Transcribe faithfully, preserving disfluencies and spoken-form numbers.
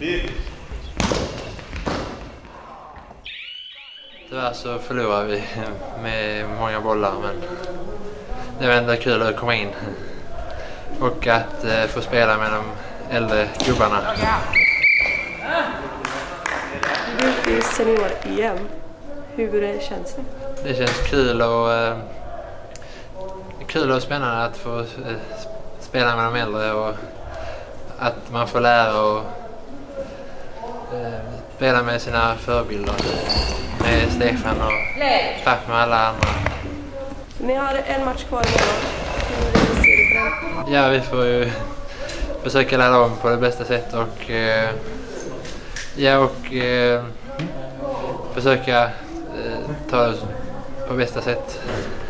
Tyvärr så förlorar vi med många bollar, men det var ändå kul att komma in och att eh, få spela med de äldre gubbarna. Du är ute i senior-E M. Hur känns det? Det känns kul och eh, kul och spännande att få eh, spela med de äldre och att man får lära och eh, spela med sina förebilder. Med Stefan och tack med alla andra. Ni har en match kvar imorgon. Hur ser du på den? Ja, vi får ju försöka lära om på det bästa sätt och eh, ja, och eh, försöka eh, ta det på bästa sätt.